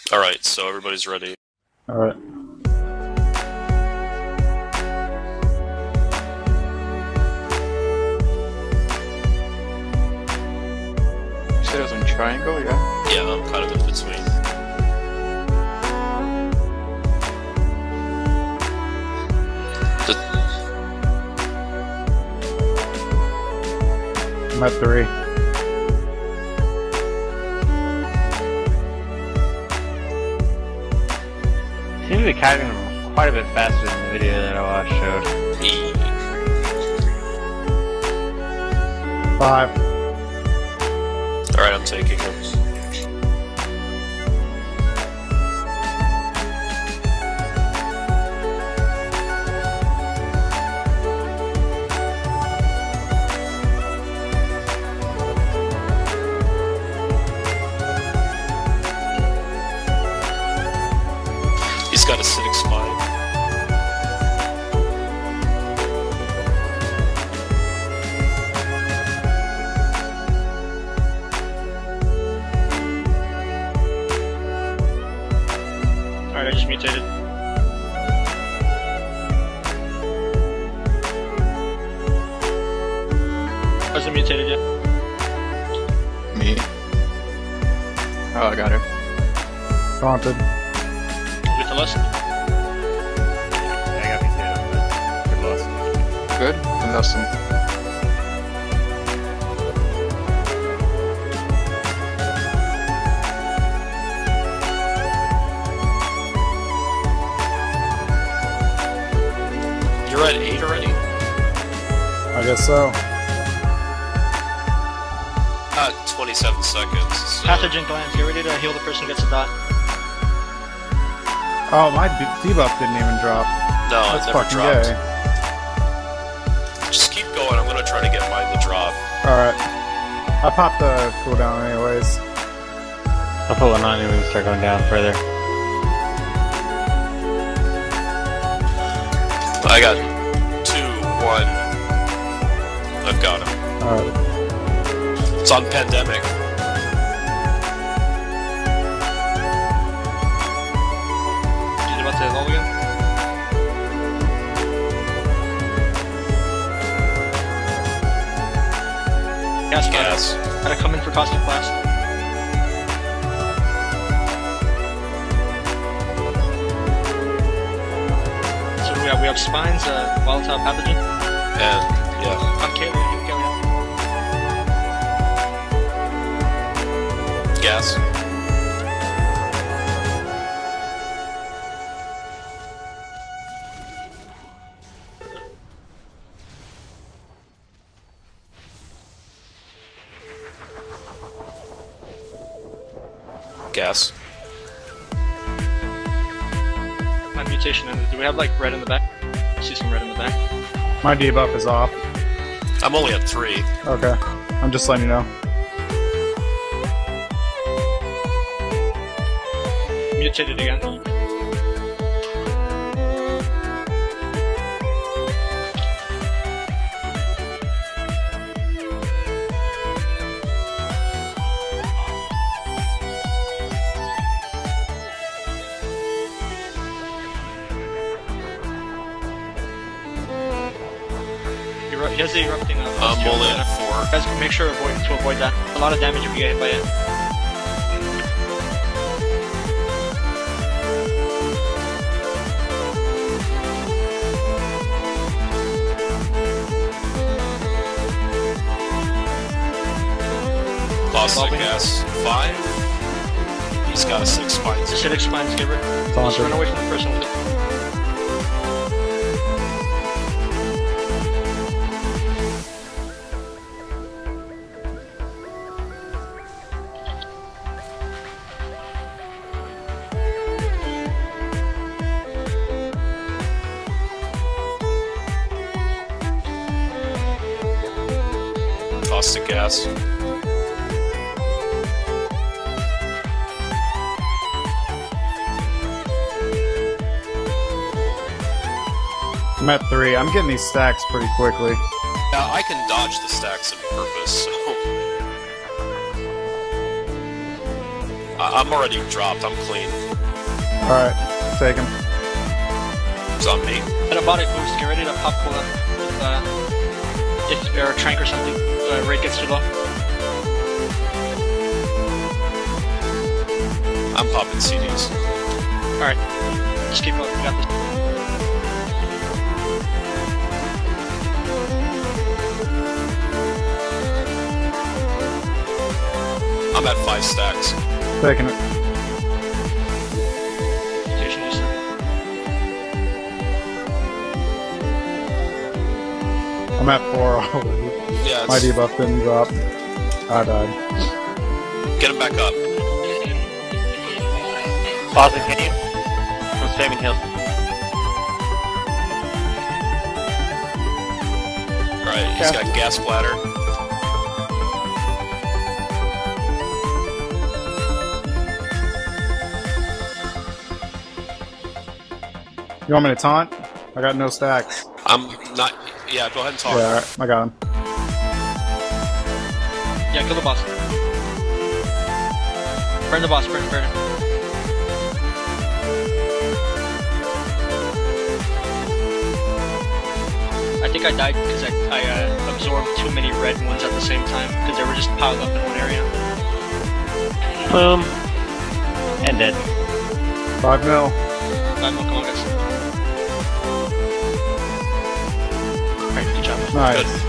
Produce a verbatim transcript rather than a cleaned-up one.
Alright, so everybody's ready. Alright. You said it was in triangle, yeah? Yeah, I'm kind of in between. The I'm at three. Seems to be catching them quite a bit faster than the video that I watched showed. E. Five. Alright, I'm taking him. He's got acidic spine. Alright, I just mutated. Wasn't mutated yet. Me. Oh, I got her. Taunted. With the list. Yeah, I got me too, but good loss. Good? And Nelson. You're at eight already? I guess so. Uh, twenty-seven seconds. So. Pathogen glands, get ready to heal the person who gets a dot. Oh, my de debuff didn't even drop. No, That's it never fucking dropped. gay. Just keep going, I'm gonna try to get mine to drop. Alright. I popped the cooldown anyways. I'll put one on you when we start going down further. I got two, one. I've got him. Alright. It's on pandemic. He's about to evolve again. Gas, Gas. Gotta come in for caustic blast. So we have we have spines, uh, volatile pathogen. And, yeah. On Kayla, you go. Gas. Gas. My mutation. In, do we have like red in the back? I see some red in the back. My debuff is off. I'm only at three. Okay. I'm just letting you know. Mutated again. Eru- He has the erupting. Uh, I'm osteo- only at four. Guys, make sure avoid, to avoid that. A lot of damage if you get hit by it. Caustic Evolving. gas. Five. He's got a six spines. Acidic spines, get rid. Just Taunted. run away from the person with it. Caustic gas. I'm at three. I'm getting these stacks pretty quickly. Now, I can dodge the stacks on purpose, so... I I'm already dropped. I'm clean. Alright, take him. It's on me. Antibiotic boost, get ready to pop pull up with, uh, if or a trank or something, uh, rate gets too low. I'm popping C Ds. Alright, just keep going, we got this. I'm at five stacks. Taking it. Mutation just- I'm at four already. Yeah, My it's, debuff didn't drop. I died. get him back up. Boston, can you? I'm spamming heals. Alright, he's got gas bladder. You want me to taunt? I got no stacks. I'm not. Yeah, go ahead and talk. Yeah, alright, I got him. Yeah, kill the boss. Burn the boss, burn, burn him. I think I died because I, I uh, absorbed too many red ones at the same time, because they were just piled up in one area. Boom. And dead. Five mil. Five more, come on guys. Alright, good job. Nice. Good.